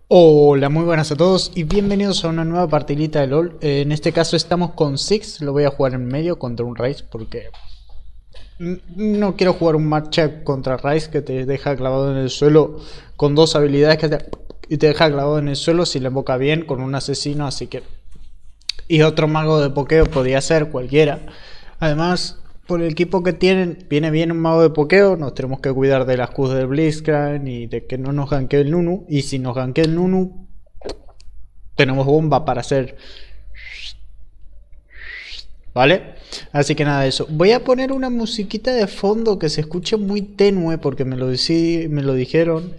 Hola, muy buenas a todos y bienvenidos a una nueva partidita de LOL. En este caso estamos con Six, lo voy a jugar en medio contra un Ryze porque no quiero jugar un matchup contra Ryze que te deja clavado en el suelo con dos habilidades y te deja clavado en el suelo si le invoca bien con un asesino, así que... Y otro mago de pokeo podría ser cualquiera. Además, por el equipo que tienen, viene bien un mago de pokeo. Nos tenemos que cuidar de las Qs del Blitzcrank y de que no nos gankee el Nunu. Y si nos gankee el Nunu, tenemos bomba para hacer... ¿Vale? Así que nada de eso. Voy a poner una musiquita de fondo que se escuche muy tenue porque me lo dijeron.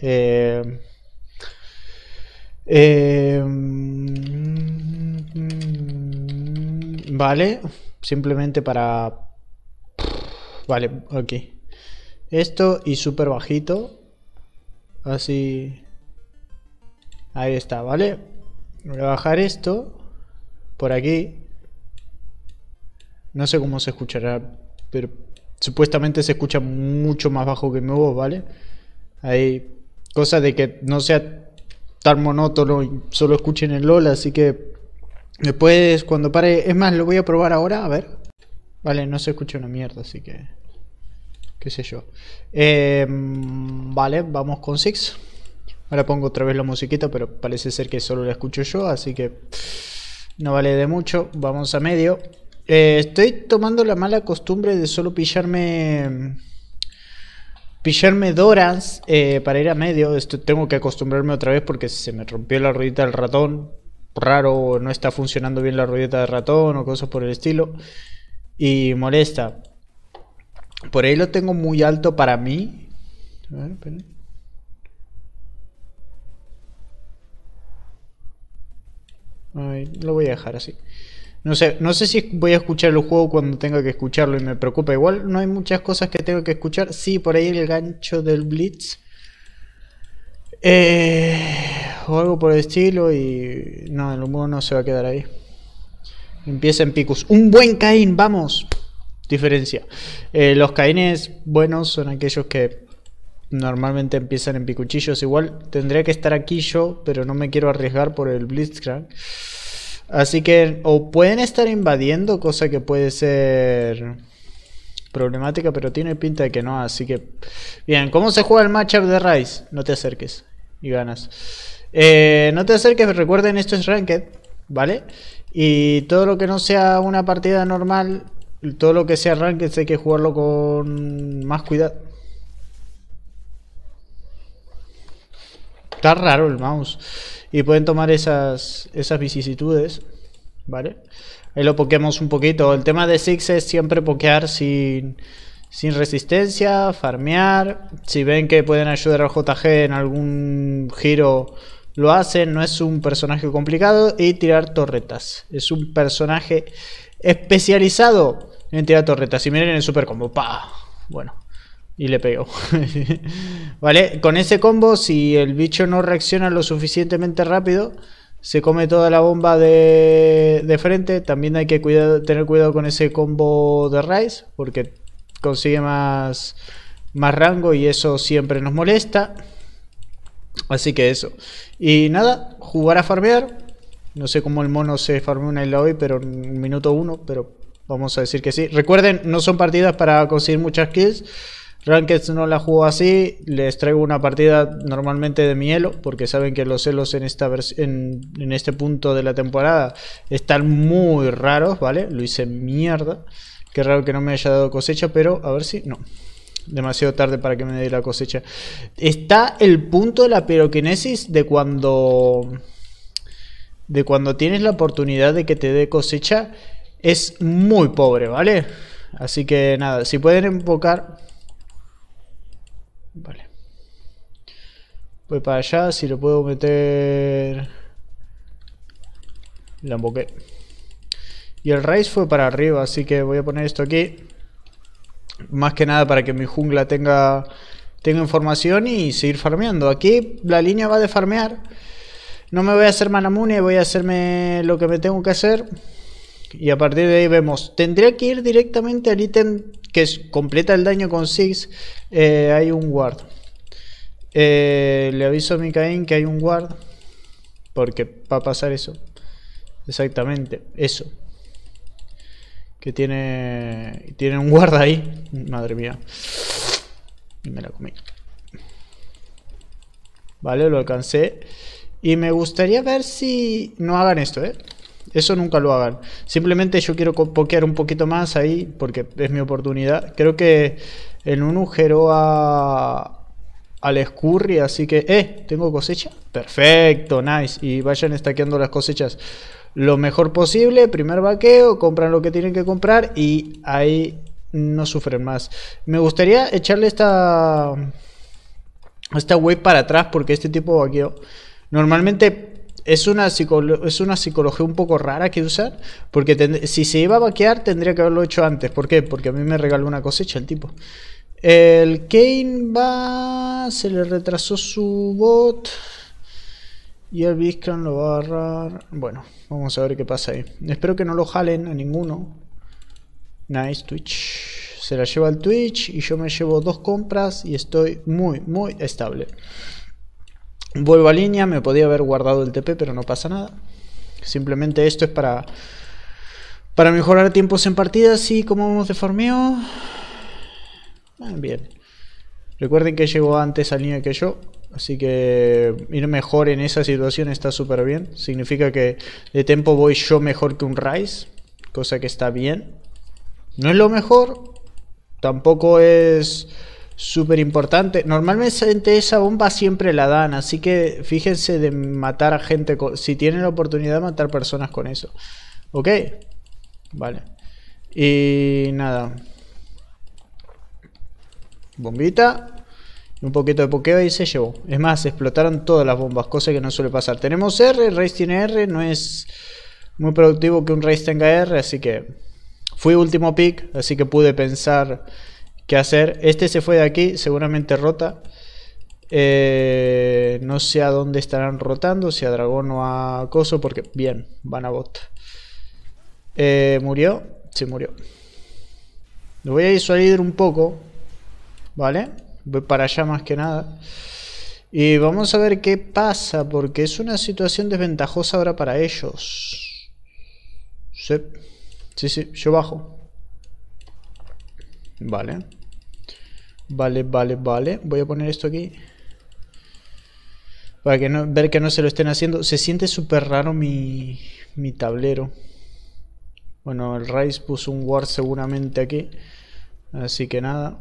Vale, simplemente para... Vale, ok. Esto y súper bajito. Así. Ahí está, ¿vale? Voy a bajar esto por aquí. No sé cómo se escuchará, pero supuestamente se escucha mucho más bajo que mi voz, ¿vale? Hay cosa de que no sea tan monótono y solo escuchen el LOL, así que después cuando pare... Es más, lo voy a probar ahora, a ver. Vale, no se escucha una mierda, así que... qué sé yo. Vale, vamos con Six. Ahora pongo otra vez la musiquita, pero parece ser que solo la escucho yo, así que no vale de mucho. Vamos a medio. Estoy tomando la mala costumbre de solo pillarme Dorans para ir a medio. Tengo que acostumbrarme otra vez porque se me rompió la ruedita del ratón. Raro, no está funcionando bien la ruedita del ratón o cosas por el estilo. Y molesta. Por ahí lo tengo muy alto para mí. A ver, esperen. Ay, lo voy a dejar así. No sé si voy a escuchar el juego cuando tenga que escucharlo y me preocupa. Igual no hay muchas cosas que tengo que escuchar. Sí, por ahí el gancho del Blitz. O algo por el estilo y... No, el humo no se va a quedar ahí. Empieza en Picus. ¡Un buen Caín! ¡Vamos! Diferencia. Los Caínes buenos son aquellos que normalmente empiezan en picuchillos. Igual tendría que estar aquí yo, pero no me quiero arriesgar por el Blitzcrank. Así que o pueden estar invadiendo, cosa que puede ser problemática, pero tiene pinta de que no. Así que bien, ¿cómo se juega el matchup de Ryze? No te acerques y ganas. No te acerques, recuerden, esto es Ranked, ¿vale? Y todo lo que no sea una partida normal, todo lo que sea Ranked hay que jugarlo con más cuidado. Está raro el mouse. Y pueden tomar esas vicisitudes, ¿vale? Ahí lo pokeamos un poquito. El tema de Six es siempre pokear sin resistencia, farmear. Si ven que pueden ayudar al JG en algún giro, lo hacen. No es un personaje complicado. Y tirar torretas. Es un personaje especializado en tirar torretas. Y miren el super combo. ¡Pah! Bueno. Y le pego. Vale, con ese combo, si el bicho no reacciona lo suficientemente rápido, se come toda la bomba de frente. También hay que tener cuidado con ese combo de Ryze, porque consigue más rango y eso siempre nos molesta. Así que eso. Y nada, jugar a farmear. No sé cómo el mono se farmeó una isla hoy, pero en minuto 1, pero vamos a decir que sí. Recuerden, no son partidas para conseguir muchas kills. Ranked no la juego así, les traigo una partida normalmente de mi elo, porque saben que los elos en este punto de la temporada están muy raros, ¿vale? Lo hice mierda, qué raro que no me haya dado cosecha, pero a ver si... no, demasiado tarde para que me dé la cosecha. Está el punto de la piroquinesis de cuando tienes la oportunidad de que te dé cosecha, es muy pobre, ¿vale? Así que nada, si pueden enfocar... Vale. Voy para allá, si lo puedo meter... La emboqué. Y el Ryze fue para arriba, así que voy a poner esto aquí. Más que nada para que mi jungla tenga información y seguir farmeando. Aquí la línea va de farmear. No me voy a hacer manamune, voy a hacerme lo que me tengo que hacer. Y a partir de ahí vemos. Tendría que ir directamente al ítem que completa el daño con Six. Hay un ward. Le aviso a mi Caín que hay un ward. Porque va a pasar eso. Exactamente, eso. Que tiene un guarda ahí. Madre mía. Y me la comí. Vale, lo alcancé. Y me gustaría ver si... No hagan esto, Eso nunca lo hagan. Simplemente yo quiero pokear un poquito más ahí, porque es mi oportunidad. Creo que en un agujero al Scurry, así que... ¿Tengo cosecha? Perfecto, nice. Y vayan stackeando las cosechas lo mejor posible. Primer vaqueo, compran lo que tienen que comprar y ahí no sufren más. Me gustaría echarle esta wave para atrás, porque este tipo de vaqueo normalmente es una psicología un poco rara que usan, porque si se iba a vaquear tendría que haberlo hecho antes. ¿Por qué? Porque a mí me regaló una cosecha el tipo. El Kane se le retrasó su bot y el Biscan lo va a agarrar. Bueno, vamos a ver qué pasa ahí. Espero que no lo jalen a ninguno. Nice, Twitch. Se la lleva el Twitch y yo me llevo 2 compras y estoy muy estable. Vuelvo a línea, me podía haber guardado el TP, pero no pasa nada. Simplemente esto es para mejorar tiempos en partidas. Y como vamos de farmeo, bien. Recuerden que llegó antes a línea que yo, así que ir mejor en esa situación está súper bien. Significa que de tempo voy yo mejor que un Ryze, cosa que está bien. No es lo mejor, tampoco es súper importante. Normalmente esa bomba siempre la dan, así que fíjense de matar a gente, si tienen la oportunidad de matar personas con eso. Ok, vale. Y nada, bombita, un poquito de pokeo y se llevó. Es más, explotaron todas las bombas, cosa que no suele pasar. Tenemos R, Ryze tiene R, no es muy productivo que un Ryze tenga R, así que fui último pick, así que pude pensar qué hacer. Este se fue de aquí, seguramente rota. No sé a dónde estarán rotando, si a dragón o a coso, porque bien, van a bot. ¿Murió? Sí, murió. Lo voy a disuadir un poco, ¿vale? Voy para allá más que nada. Y vamos a ver qué pasa, porque es una situación desventajosa ahora para ellos. Sí, yo bajo. Vale. Vale. Voy a poner esto aquí para que ver que no se lo estén haciendo. Se siente súper raro mi tablero. Bueno, el Ryze puso un ward seguramente aquí, así que nada.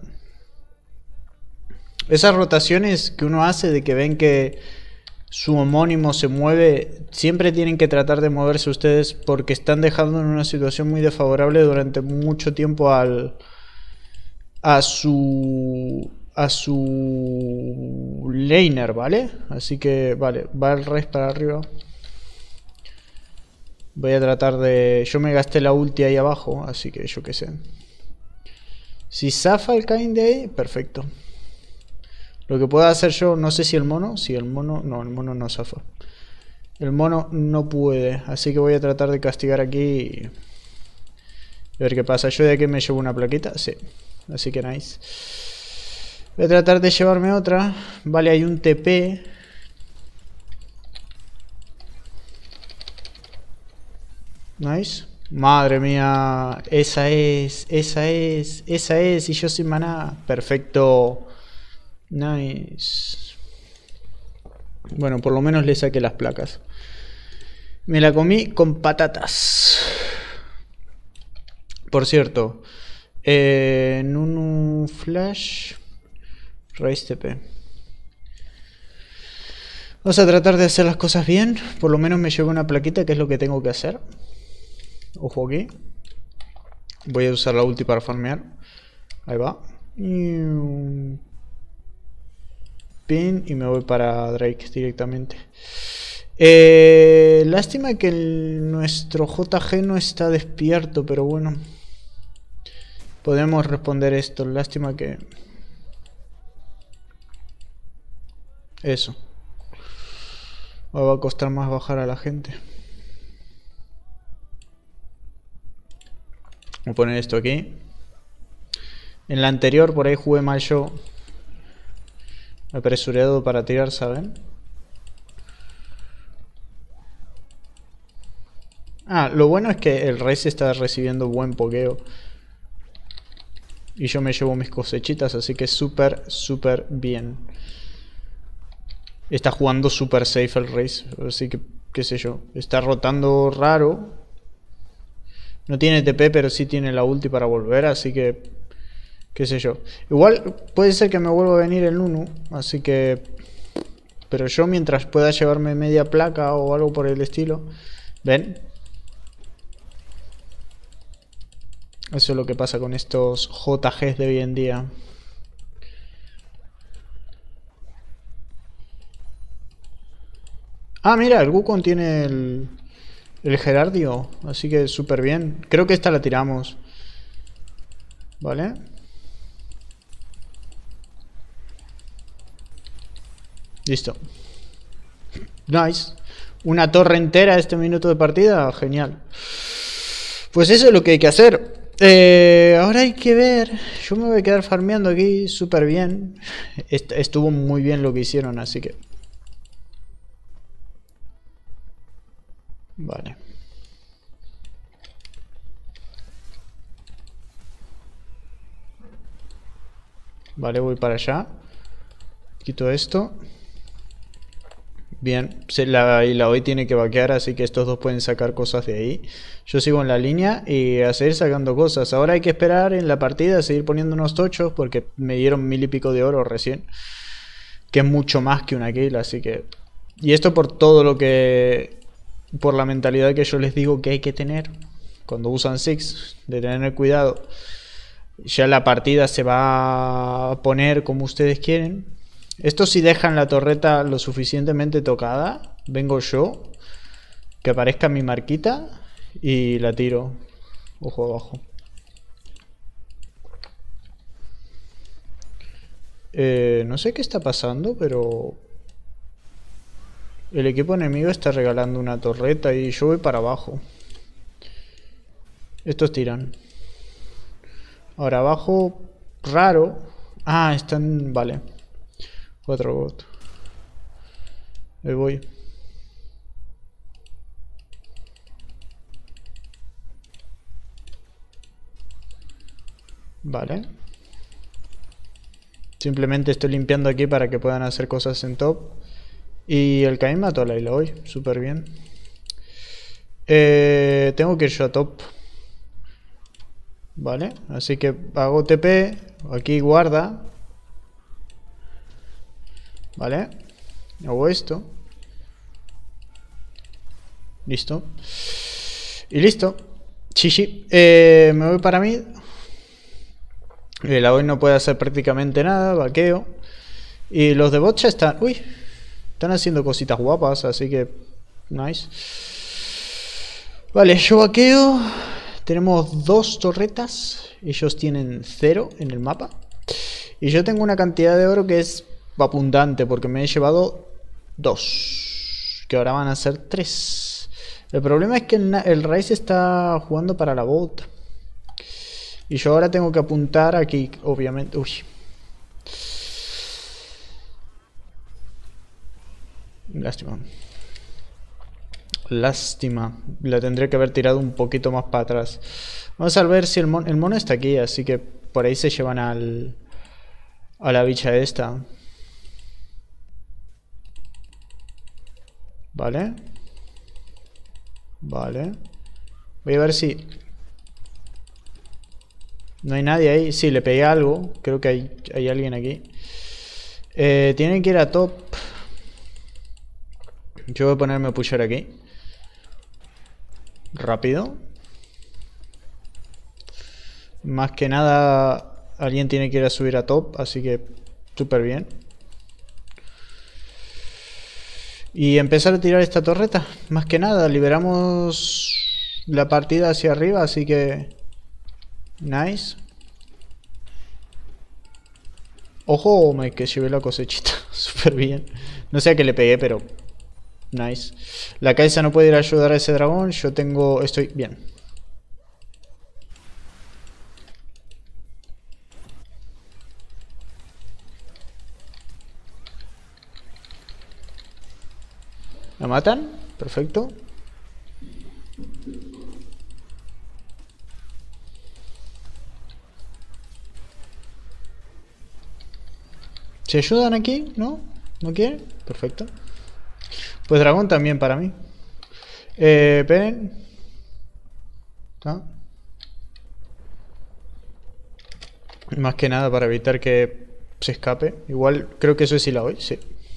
Esas rotaciones que uno hace de que ven que su homónimo se mueve, siempre tienen que tratar de moverse ustedes, porque están dejando en una situación muy desfavorable durante mucho tiempo a su laner, ¿vale? Así que, vale, va el Ryze para arriba. Voy a tratar de... Yo me gasté la ulti ahí abajo, así que yo qué sé. Si zafa el Kayn de ahí, perfecto. Lo que puedo hacer yo, no sé si el mono... Si el mono... No, el mono no zafa. El mono no puede, así que voy a tratar de castigar aquí y a ver qué pasa. Yo de aquí me llevo una plaquita, sí. Así que nice. Voy a tratar de llevarme otra. Vale, hay un TP. Nice. Madre mía. Esa es. Y yo sin maná. Perfecto. Nice. Bueno, por lo menos le saqué las placas. Me la comí con patatas. Por cierto. Nunu Flash. Ryze TP. Vamos a tratar de hacer las cosas bien. Por lo menos me llevo una plaquita, que es lo que tengo que hacer. Ojo aquí. Voy a usar la ulti para farmear. Ahí va. Pin y me voy para Drake directamente. Lástima que nuestro JG no está despierto, pero bueno. Podemos responder esto. Lástima que... Eso. Va a costar más bajar a la gente. Voy a poner esto aquí. En la anterior por ahí jugué mal yo. Apresurado para tirar, ¿saben? Ah, lo bueno es que el rey se está recibiendo buen pokeo. Y yo me llevo mis cosechitas, así que súper, súper bien. Está jugando súper safe el race, así que, qué sé yo. Está rotando raro. No tiene TP, pero sí tiene la ulti para volver, así que, qué sé yo. Igual puede ser que me vuelva a venir el Nunu, así que... Pero yo mientras pueda llevarme media placa o algo por el estilo. ¿Ven? Eso es lo que pasa con estos JGs de hoy en día. Ah, mira, el Wukong tiene el Gerardio, así que súper bien. Creo que esta la tiramos. ¿Vale? Listo. Nice. Una torre entera este minuto de partida, genial. Pues eso es lo que hay que hacer. Ahora hay que ver. Yo me voy a quedar farmeando aquí súper bien. Estuvo muy bien lo que hicieron, así que... Vale. Vale, voy para allá. Quito esto. Bien, y la hoy tiene que vaquear, así que estos dos pueden sacar cosas de ahí. Yo sigo en la línea y a seguir sacando cosas. Ahora hay que esperar en la partida a seguir poniendo unos tochos porque me dieron 1000 y pico de oro recién. Que es mucho más que una kill, así que... Y esto por todo lo que... Por la mentalidad que yo les digo que hay que tener cuando usan Six, de tener cuidado. Ya la partida se va a poner como ustedes quieren. Esto si dejan la torreta lo suficientemente tocada, vengo yo, que aparezca mi marquita y la tiro. Ojo abajo. No sé qué está pasando, pero... El equipo enemigo está regalando una torreta y yo voy para abajo. Estos tiran. Ahora abajo, raro. Ah, están... Vale. 4 bots. Ahí voy. Vale. Simplemente estoy limpiando aquí para que puedan hacer cosas en top. Y el Caín mató a la isla hoy. Súper bien. Tengo que ir yo a top. Vale. Así que hago TP. Aquí guarda. Vale. Hago esto. Listo. Y listo. Chichi. Me voy para mí. La hoy no puede hacer prácticamente nada. Vaqueo. Y los de bot ya están... Uy. Están haciendo cositas guapas. Así que... Nice. Vale, yo vaqueo. Tenemos 2 torretas. Ellos tienen 0 en el mapa. Y yo tengo una cantidad de oro que es abundante. Porque me he llevado 2. Que ahora van a ser 3. El problema es que el Ryze está jugando para la bot. Y yo ahora tengo que apuntar aquí, obviamente. Uy. Lástima. Lástima. La tendré que haber tirado un poquito más para atrás. Vamos a ver si el mono está aquí. Así que por ahí se llevan a la bicha esta. Vale. Vale. Voy a ver si... No hay nadie ahí. Sí, le pegué algo. Creo que hay alguien aquí. Tienen que ir a top. Yo voy a ponerme a pushar aquí. Rápido. Más que nada, alguien tiene que ir a subir a top. Así que súper bien. Y empezar a tirar esta torreta. Más que nada, liberamos la partida hacia arriba. Así que... Nice. Ojo, que llevé la cosechita. Súper bien. No sé a qué le pegué, pero... Nice. La Kaisa no puede ir a ayudar a ese dragón. Yo tengo... Estoy bien. ¿La matan? Perfecto. ¿Se ayudan aquí? ¿No? ¿No quieren? Perfecto. Pues dragón también para mí. Esperen. ¿Ah? Más que nada para evitar que se escape. Igual creo que eso es si la voy, sí.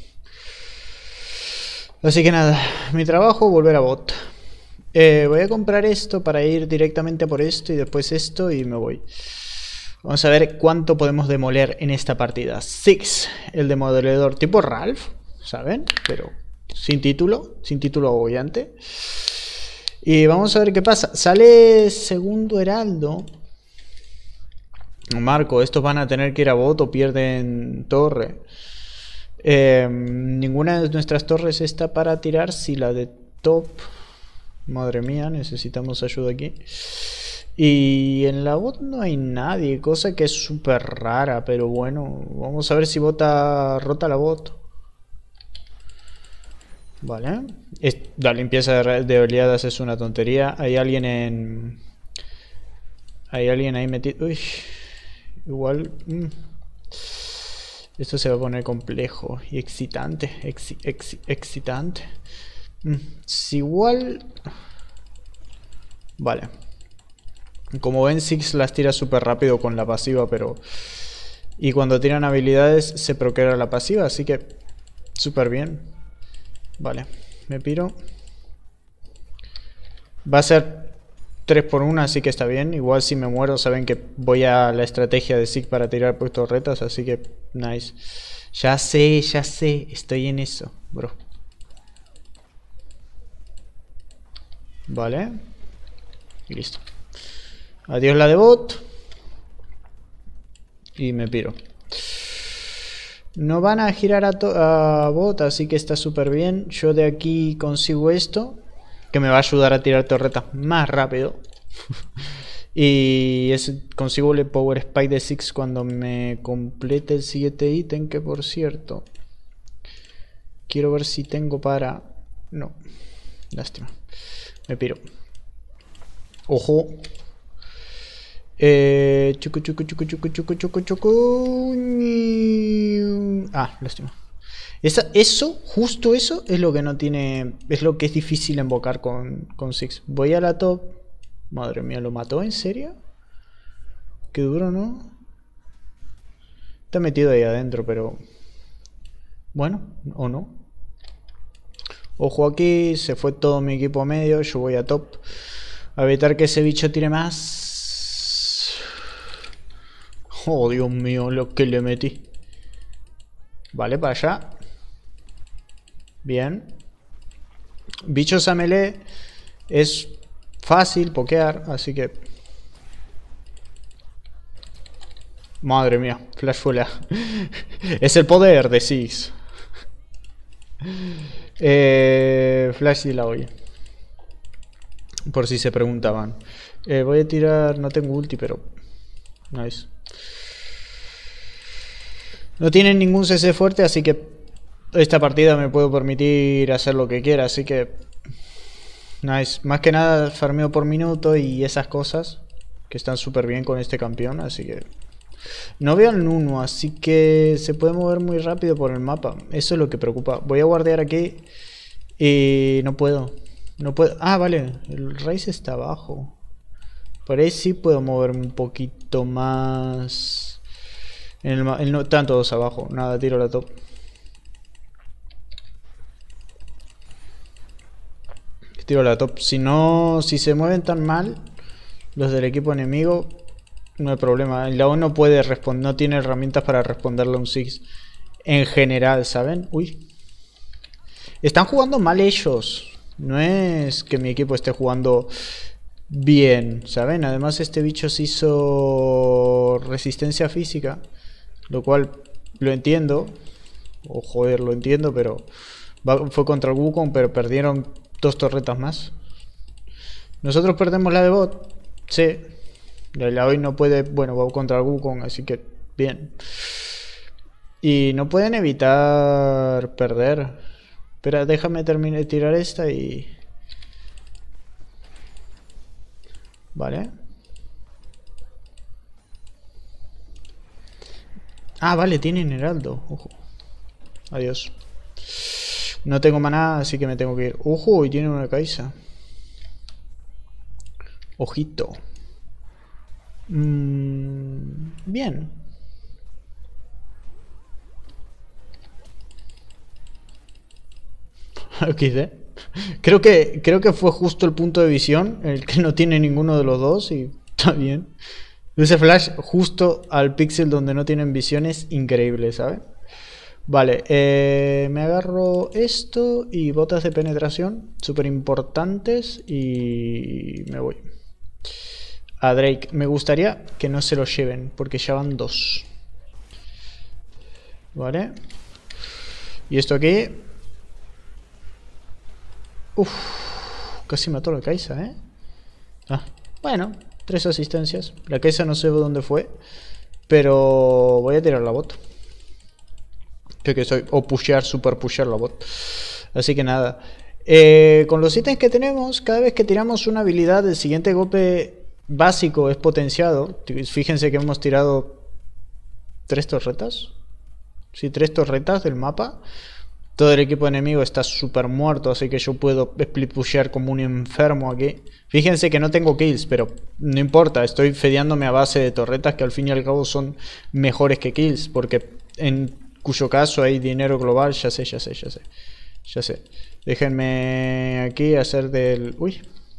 Así que nada, mi trabajo, volver a bot. Voy a comprar esto para ir directamente por esto y después esto y me voy. Vamos a ver cuánto podemos demoler en esta partida. Six, el demoledor tipo Ralph, ¿saben? Pero sin título agobiante. Y vamos a ver qué pasa. Sale segundo heraldo. Marco, estos van a tener que ir a bot o pierden torre. Ninguna de nuestras torres está para tirar. Si la de top... Madre mía, necesitamos ayuda aquí. Y en la bot no hay nadie, cosa que es súper rara, pero bueno, vamos a ver si bota rota la bot. Vale. La limpieza de oleadas es una tontería. Hay alguien en... Hay alguien ahí metido... Uy. Igual... Esto se va a poner complejo y excitante. Excitante. Si igual... Vale. Como ven, Six las tira súper rápido con la pasiva, pero... Y cuando tiran habilidades se procrea la pasiva, así que... Súper bien. Vale, me piro. Va a ser 3 por 1, así que está bien. Igual si me muero saben que voy a la estrategia de Six para tirar pues torretas, así que nice. Ya sé, estoy en eso, bro. Vale. Y listo. Adiós la de bot. Y me piro. No van a girar a bot, así que está súper bien. Yo de aquí consigo esto, que me va a ayudar a tirar torretas más rápido. Y consigo el Power Spike de Six cuando me complete el siguiente ítem, que por cierto... Quiero ver si tengo para... No. Lástima. Me piro. Ojo. Ah, lástima. Justo eso es lo que no tiene... Es lo que es difícil invocar con Six. Voy a la top. Madre mía, ¿lo mató? ¿En serio? Qué duro, ¿no? Está metido ahí adentro, pero... Bueno, o no. Ojo aquí, se fue todo mi equipo a medio. Yo voy a top. A evitar que ese bicho tire más. Oh, Dios mío, lo que le metí. Vale, para allá. Bien. Bichos a melee es fácil pokear, así que... Madre mía, flash fuela. Es el poder de Six. Flash y la olla. Por si se preguntaban. Voy a tirar... No tengo ulti, pero... Nice. No tienen ningún CC fuerte, así que... Esta partida me puedo permitir hacer lo que quiera, así que... Nice. Más que nada farmeo por minuto y esas cosas. Que están súper bien con este campeón, así que... No veo al Nunu, así que se puede mover muy rápido por el mapa. Eso es lo que preocupa. Voy a guardear aquí. Y no puedo. No puedo. Ah, vale. El Raze está abajo. Por ahí sí puedo moverme un poquito más. No, están todos abajo. Nada, tiro la top. Tiro la top. Si no, si se mueven tan mal los del equipo enemigo, no hay problema. La O no puede responder, no tiene herramientas para responderle a un Six en general, ¿saben? Uy. Están jugando mal ellos. No es que mi equipo esté jugando bien, ¿saben? Además este bicho se hizo resistencia física, lo cual lo entiendo. O joder, lo entiendo, pero fue contra el Wukong, pero perdieron 2 torretas más. Nosotros perdemos la de bot. Sí. La hoy no puede, bueno, va contra el Wukong, así que bien. Y no pueden evitar perder. Espera, déjame terminar de tirar esta y... Vale. Ah, vale, tienen heraldo. Ojo. Adiós. No tengo maná, así que me tengo que ir. Ojo, y tienen una Kai'Sa. Ojito. Bien. XD. Creo que fue justo el punto de visión, el que no tiene ninguno de los dos y está bien. Ese flash justo al píxel donde no tienen visiones, increíble, ¿sabes? Vale, me agarro esto y botas de penetración, súper importantes, y me voy. A Drake, me gustaría que no se lo lleven, porque ya van 2. Vale. Y esto aquí... Uff, casi mató a la Kai'Sa, ¿eh? Ah, bueno, 3 asistencias. La Kai'Sa no sé dónde fue, pero voy a tirar la bot. Creo que soy... O pushear, super pushear la bot. Así que nada. Con los ítems que tenemos, cada vez que tiramos una habilidad, el siguiente golpe básico es potenciado. Fíjense que hemos tirado 3 torretas. Sí, 3 torretas del mapa. Todo el equipo enemigo está súper muerto, así que yo puedo split pushear como un enfermo aquí. Fíjense que no tengo kills, pero no importa, estoy fedeándome a base de torretas que al fin y al cabo son mejores que kills, porque en cuyo caso hay dinero global. Ya sé. Déjenme aquí hacer del... Uy.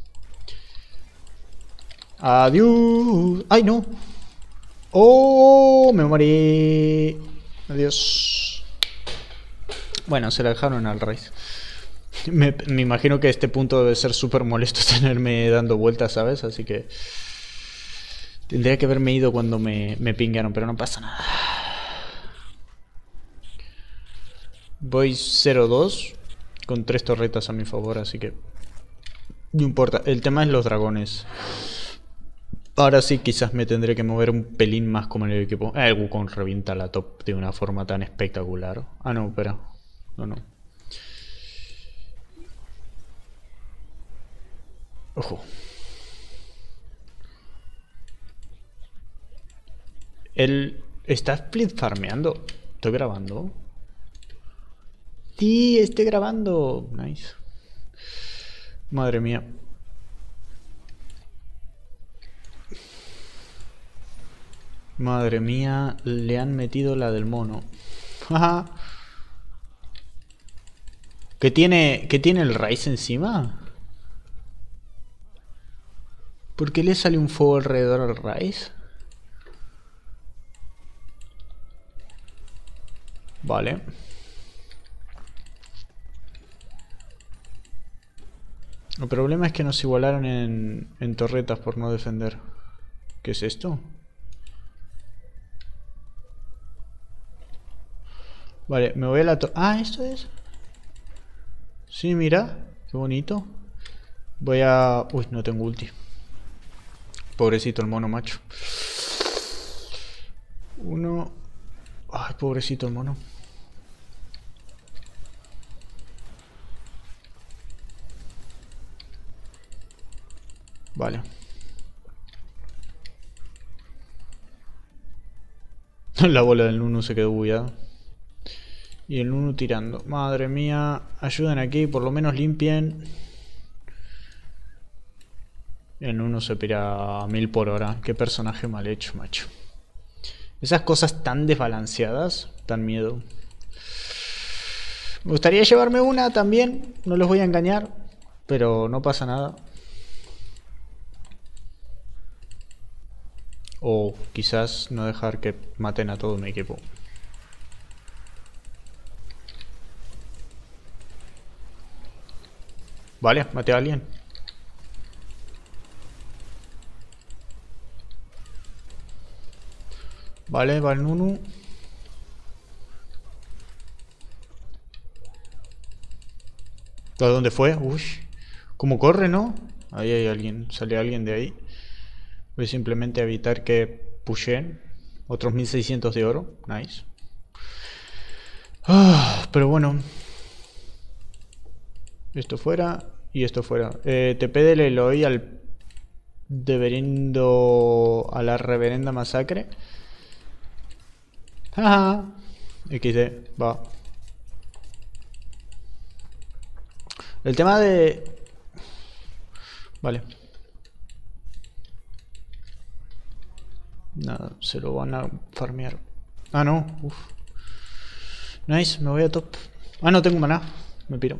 Adiós. ¡Ay, no! ¡Oh! Me morí. Adiós. Bueno, se la dejaron al Raze. Me imagino que este punto debe ser súper molesto tenerme dando vueltas, ¿sabes? Así que... Tendría que haberme ido cuando me pingaron, pero no pasa nada. Voy 0-2 con 3 torretas a mi favor, así que... No importa, el tema es los dragones. Ahora sí quizás me tendré que mover un pelín más como en el equipo. El Wukong revienta la top de una forma tan espectacular. Ah, no, espera. No. Ojo. Él está split farmeando. Estoy grabando. Sí, estoy grabando. Nice. Madre mía. Madre mía, le han metido la del mono. Jaja. ¿Qué tiene el Raze encima? ¿Por qué le sale un fuego alrededor al Raze? Vale. El problema es que nos igualaron en torretas por no defender. ¿Qué es esto? Vale, me voy a la ah, ¿esto es? Sí, mira. Qué bonito. Voy a... Uy, no tengo ulti. Pobrecito el mono, macho. Uno... Ay, pobrecito el mono. Vale. La bola del Nunu se quedó bugueada. Y el Nunu tirando. Madre mía. Ayuden aquí, por lo menos limpien. El Nunu se pira a 1000 por hora. Qué personaje mal hecho, macho. Esas cosas tan desbalanceadas dan miedo. Me gustaría llevarme una también. No los voy a engañar. Pero no pasa nada. O quizás no dejar que maten a todo mi equipo. Vale, maté a alguien. Vale, va el Nunu. ¿A dónde fue? Uy, ¿cómo corre, no? Ahí hay alguien, sale alguien de ahí. Voy simplemente a evitar que pushen. Otros 1600 de oro, nice. Pero bueno. Esto fuera y esto fuera. TP del Eloy al a la reverenda masacre. Ajá. XD, va. El tema de... Vale. Nada, se lo van a farmear. Ah, no. Uf. Nice, me voy a top. Ah, no tengo maná. Me piro.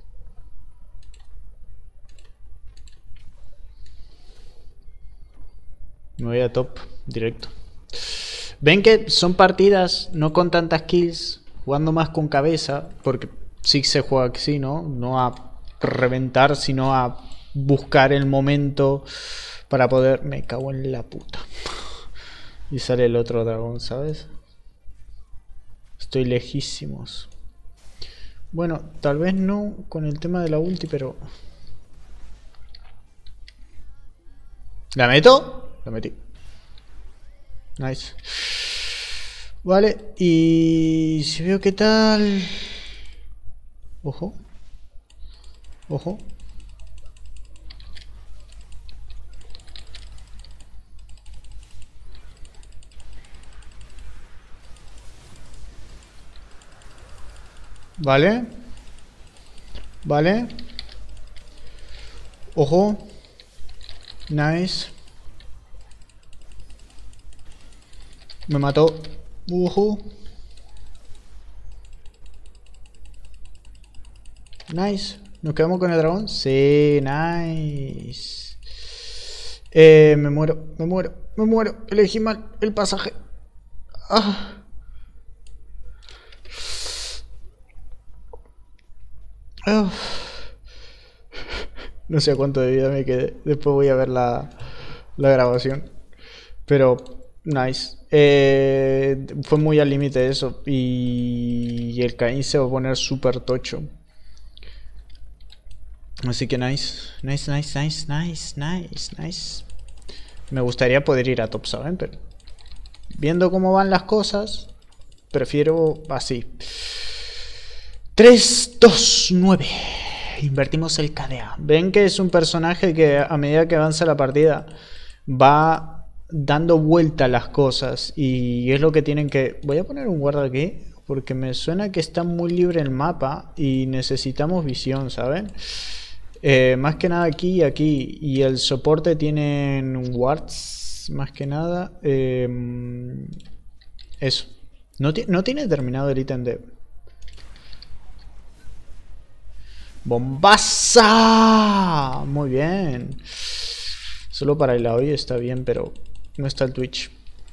Me voy a top directo. Ven que son partidas no con tantas kills, jugando más con cabeza, porque sí se juega así, ¿no? No a reventar, sino a buscar el momento para poder... Me cago en la puta. Y sale el otro dragón, ¿sabes? Estoy lejísimos. Bueno, tal vez no con el tema de la ulti, pero... ¿La meto? La metí. Nice. Vale, y si veo qué tal... Ojo. Ojo. Vale. Vale. Ojo. Nice. Me mató. Ojo. Nice. ¿Nos quedamos con el dragón? Sí, nice. Me muero, me muero, me muero. Elegí mal el pasaje. Ah. Ah. No sé a cuánto de vida me quedé. Después voy a ver la grabación. Pero, nice. Fue muy al límite eso. Y el Caín se va a poner súper tocho. Así que nice. Nice, nice, nice, nice, nice, nice. Me gustaría poder ir a top, ¿saben? Pero viendo cómo van las cosas, prefiero así. 3, 2, 9. Invertimos el KDA. Ven que es un personaje que a medida que avanza la partida va dando vuelta a las cosas. Y es lo que tienen que... Voy a poner un guarda aquí porque me suena que está muy libre el mapa y necesitamos visión, ¿saben? Más que nada aquí y aquí. Y el soporte tienen wards. Más que nada. Eso. No tiene terminado el ítem de... ¡Bombaza! Muy bien. Solo para el audio está bien, pero no está el Twitch.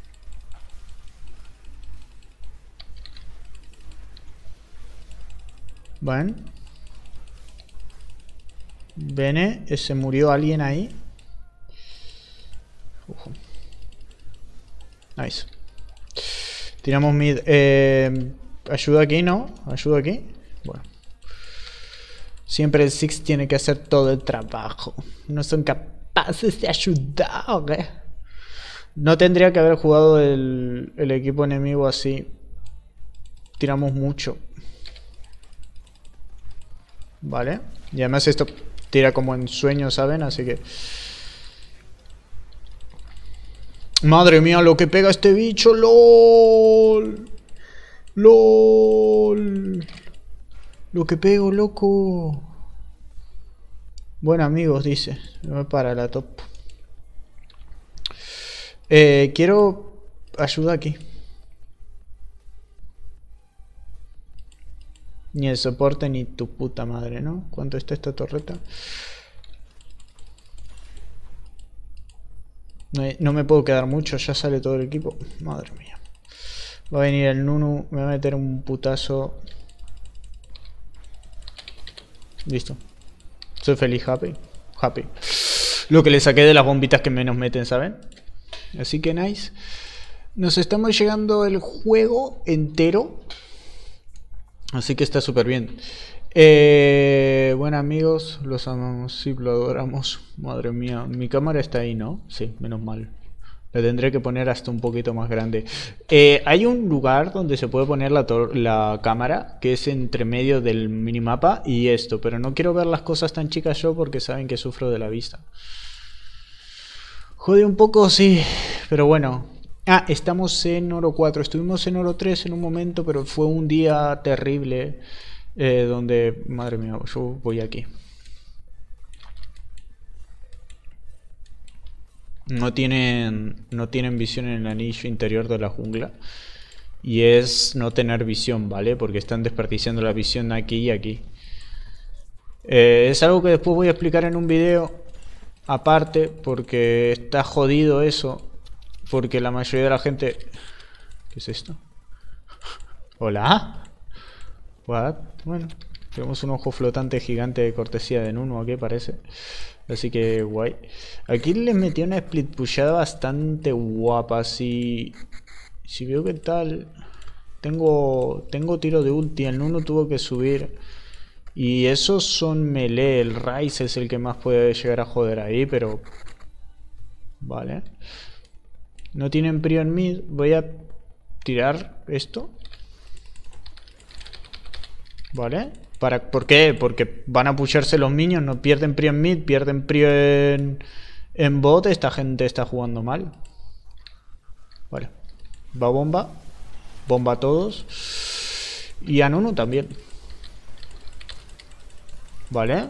Bueno. Bene, se murió alguien ahí. Ojo. Nice. Tiramos mid. Ayuda aquí, ¿no? Ayuda aquí. Bueno. Siempre el Six tiene que hacer todo el trabajo. No son capaces de ayudar. No tendría que haber jugado el equipo enemigo así. Tiramos mucho. Vale. Y además esto tira como en sueño, ¿saben? Así que... Madre mía, lo que pega este bicho. ¡Lol! ¡Lol! Lo que pego, loco. Bueno, amigos, dice. Me voy para la top. Quiero ayuda aquí. Ni el soporte ni tu puta madre, ¿no? ¿Cuánto está esta torreta? No me puedo quedar mucho, ya sale todo el equipo. Madre mía. Va a venir el Nunu, me va a meter un putazo. Listo. Soy feliz, happy. Happy. Lo que le saqué de las bombitas que menos meten, ¿saben? Así que nice. Nos estamos llegando el juego entero. Así que está súper bien. Bueno, amigos, los amamos, sí, lo adoramos. Madre mía, mi cámara está ahí, ¿no? Sí, menos mal. La tendré que poner hasta un poquito más grande. Hay un lugar donde se puede poner la cámara, que es entre medio del minimapa y esto. Pero no quiero ver las cosas tan chicas yo porque saben que sufro de la vista. Jode un poco, sí, pero bueno. Ah, estamos en oro 4. Estuvimos en oro 3 en un momento, pero fue un día terrible. Donde, madre mía, yo voy aquí. No tienen visión en el anillo interior de la jungla. Y es no tener visión, ¿vale? Porque están desperdiciando la visión aquí y aquí. Es algo que después voy a explicar en un video aparte, porque está jodido eso. Porque la mayoría de la gente... ¿Qué es esto? ¿Hola? ¿What? Bueno, tenemos un ojo flotante gigante de cortesía de Nuno aquí, parece. Así que guay. Aquí les metí una split pushada bastante guapa. Si veo que tal... Tengo tiro de ulti. El Nuno tuvo que subir. Y esos son melee. El Ryze es el que más puede llegar a joder ahí, pero... Vale. No tienen prio en mid. Voy a tirar esto. Vale. ¿Por qué? Porque van a pusharse los minions. No pierden prio en mid. Pierden prio en bot. Esta gente está jugando mal. Vale. Va bomba. Bomba a todos. Y a Nuno también. Vale.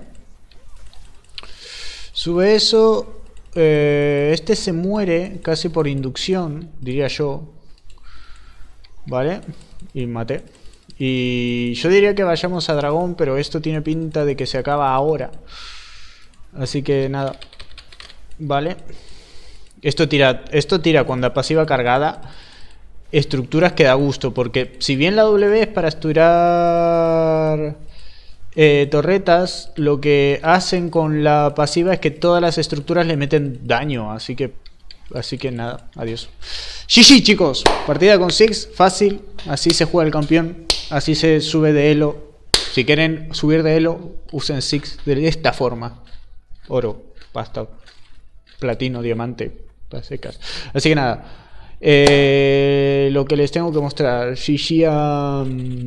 Sube eso. Este se muere casi por inducción, diría yo. Vale. Y maté. Y yo diría que vayamos a dragón, pero esto tiene pinta de que se acaba ahora. Así que nada. Vale. Esto tira cuando la pasiva cargada. Estructuras que da gusto, porque si bien la W es para esturar torretas, lo que hacen con la pasiva es que todas las estructuras le meten daño, así que nada, adiós. GG chicos, partida con Six, fácil, así se juega el campeón, así se sube de elo. Si quieren subir de elo, usen Six de esta forma. Oro, pasta, platino, diamante, las secas. Así que nada. Lo que les tengo que mostrar. GG a...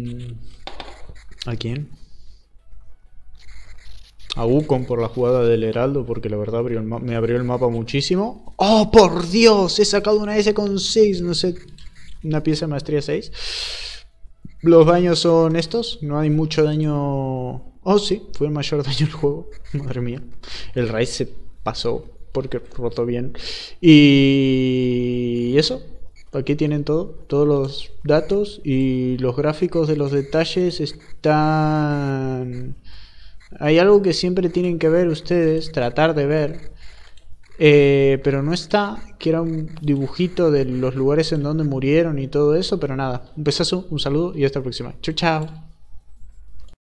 ¿A quién? A Wukong por la jugada del Heraldo, porque la verdad me abrió el mapa muchísimo. ¡Oh, por Dios! He sacado una S con 6, no sé, una pieza de maestría 6. Los daños son estos, no hay mucho daño... Oh, sí, fue el mayor daño del juego. Madre mía. El Ryze se pasó porque rotó bien. Y eso. Aquí tienen todos los datos y los gráficos de los detalles están... Hay algo que siempre tienen que ver ustedes, tratar de ver, pero no está, que era un dibujito de los lugares en donde murieron y todo eso, pero nada, un besazo, un saludo y hasta la próxima. Chao, chao.